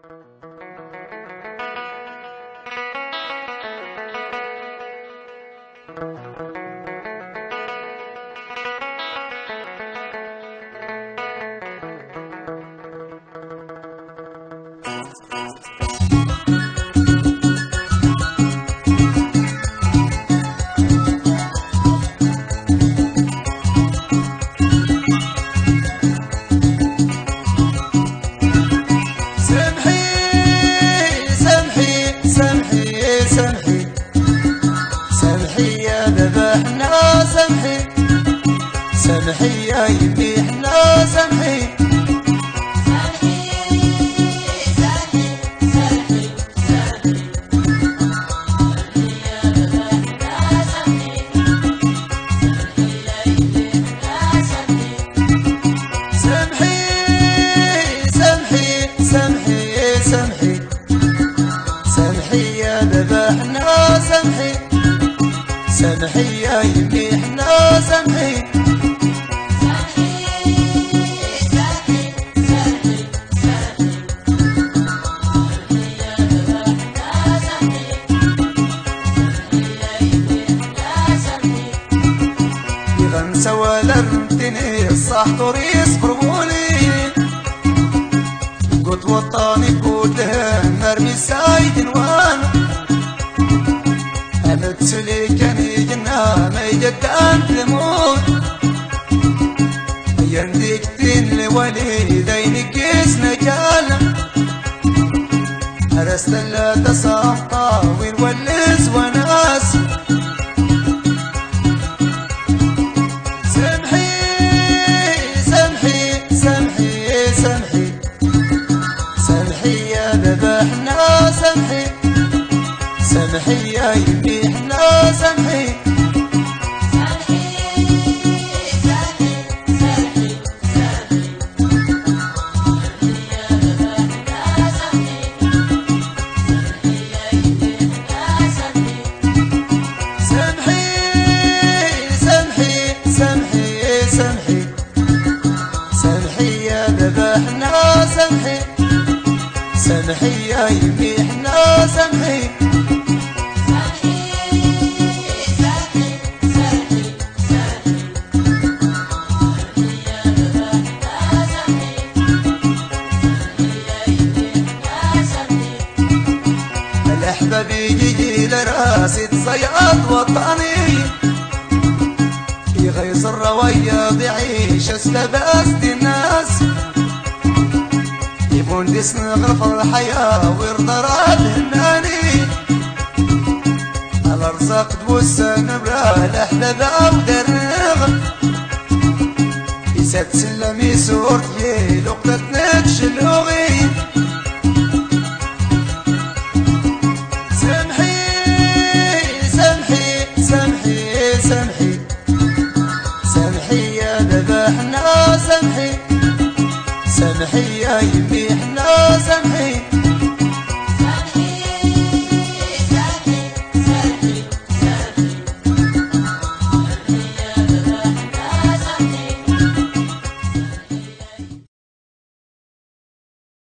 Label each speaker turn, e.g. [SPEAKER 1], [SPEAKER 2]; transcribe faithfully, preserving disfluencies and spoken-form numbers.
[SPEAKER 1] سامحي يا يمي احنا سامحي
[SPEAKER 2] سامحي سامحي سامحي سامحي سامحي يا بابا احنا سامحي سامحي يا يمي احنا سامحي
[SPEAKER 1] سامحي سامحي سامحي سامحي سامحي يا بابا احنا سامحي سامحي يا يمي احنا سامحي ولا رمتني الصح طريق صبروني قلت وطني كلها مرمي سايد وانا انا تسلي كان يجنا ما يجدان تموت ينديك تين لوالدين كيسنا كالا رست لا تصاحطا وين ولز وناس احنا سامحي سامحي يا يمي احنا سامحي
[SPEAKER 2] سامحي سامحي سامحي سامحي سامحي يا بابا احنا سامحي سامحي يا يمي احنا سامحي
[SPEAKER 1] سامحي سامحي سامحي سامحي يا بابا احنا سامحي سامحي يا يمي احنا سامحي
[SPEAKER 2] سامحي سامحي سامحي سامحي سامحي يا بابا احنا سامحي سامحي يا يمي احنا سامحي
[SPEAKER 1] الاحباب يجي لراسي تصياد وطني يغيص الروايض يعيش اسلباس دي الناس يبوندس نغرف الحياة ويرضى راد هناني الارزاق توسى نبرا الاحلى ودرغ يسد سلم يسور يلو قدت نتشلوغي سامحي سامحي سامحي سامحي سامحي يا بابا احنا سامحي سامحي يا يمي احنا سامحي